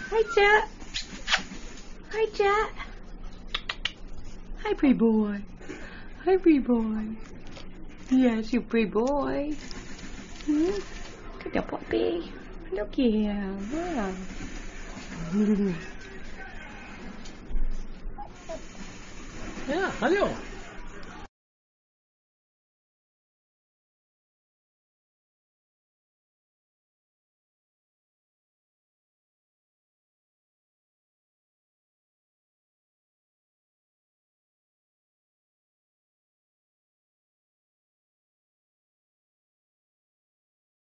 Hi, Jet. Hi, Jet. Hi, pretty boy. Hi, pretty boy. Yes, you pretty boy. Look at the puppy. Look at him. Wow. Ja, hallo.